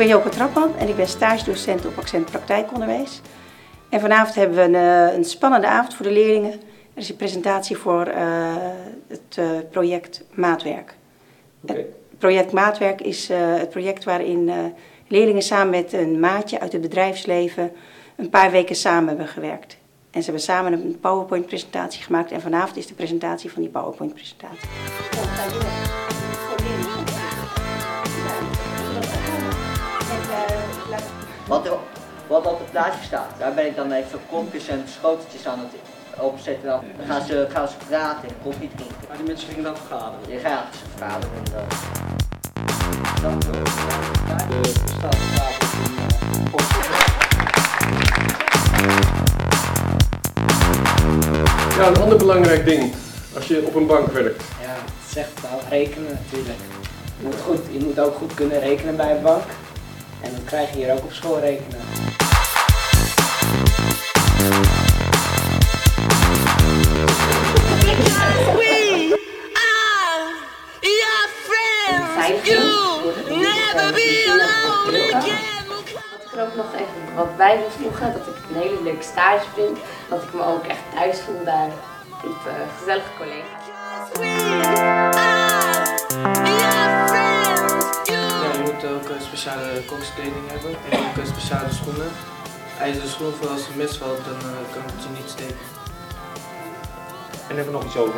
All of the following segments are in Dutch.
ben Joke Trapman en ik ben stagedocent op Accent Praktijkonderwijs. En vanavond hebben we een spannende avond voor de leerlingen. Er is een presentatie voor het project Maatwerk. Okay. Het project Maatwerk is het project waarin leerlingen samen met een maatje uit het bedrijfsleven een paar weken samen hebben gewerkt. En ze hebben samen een PowerPoint-presentatie gemaakt en vanavond is de presentatie van die PowerPoint-presentatie. Wat op het plaatje staat, daar ben ik dan even kopjes en schoteltjes aan het opzetten. Dan gaan ze praten en koffie drinken. Maar die mensen gingen dan vergaderen? Die gaan ze vergaderen. Ja, een ander belangrijk ding als je op een bank werkt. Ja, het is echt wel rekenen natuurlijk. Je moet ook goed kunnen rekenen bij een bank. En dan krijg je hier ook op school rekenen. Wat bij wil voegen, dat ik het een hele leuke stage vind, dat ik me ook echt thuis voel daar met gezellige collega's. Ja, je moet ook speciale kokskleding hebben en ook speciale schoenen. IJzeren schoenen voor als er mis valt, dan kan het je niet steken. En hebben we nog iets over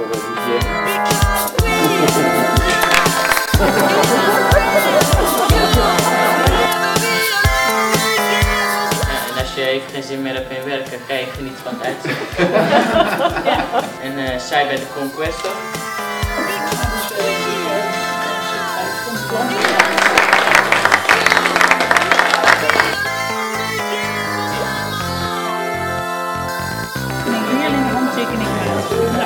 Als je even geen zin meer hebt in werken, kan je genieten van het uitzicht. Ja. En zij bij de Conquestor. Een leerling handtekening krijgt.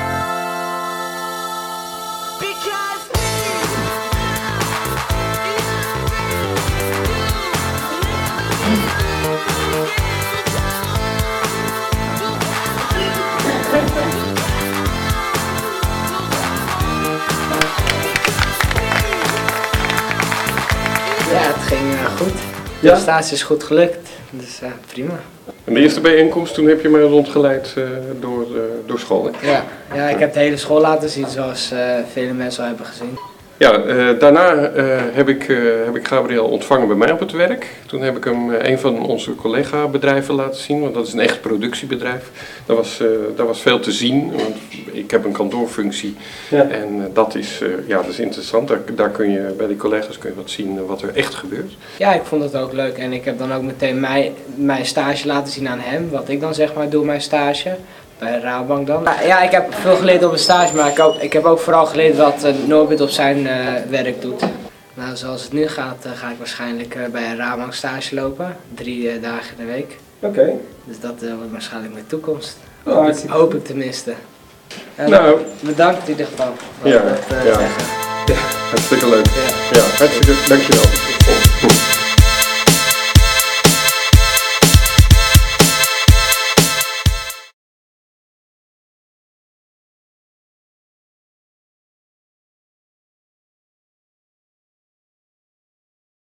Ja, het ging goed. De Ja? stage is goed gelukt, dus prima. En de eerste bijeenkomst, toen heb je mij rondgeleid door school, hè? Ja, ik heb de hele school laten zien zoals vele mensen al hebben gezien. Ja, daarna heb ik Gabriel ontvangen bij mij op het werk. Toen heb ik hem een van onze collega-bedrijven laten zien, want dat is een echt productiebedrijf. Daar was veel te zien, want ik heb een kantoorfunctie. Ja. En dat is interessant. Daar kun je, bij die collega's kun je wat zien wat er echt gebeurt. Ja, ik vond het ook leuk en ik heb dan ook meteen mijn stage laten zien aan hem, wat ik dan zeg maar doe, mijn stage. Bij Rabobank dan. Ja, ik heb veel geleerd op een stage, maar ik heb ook vooral geleerd wat Norbert op zijn werk doet. Nou, zoals het nu gaat, ga ik waarschijnlijk bij een Rabobank stage lopen. 3 dagen in de week. Oké. Dus dat wordt waarschijnlijk mijn toekomst. Oh, hoop ik tenminste. Nou, bedankt in ieder geval. Ja, hartstikke leuk. Ja, hartstikke, dankjewel.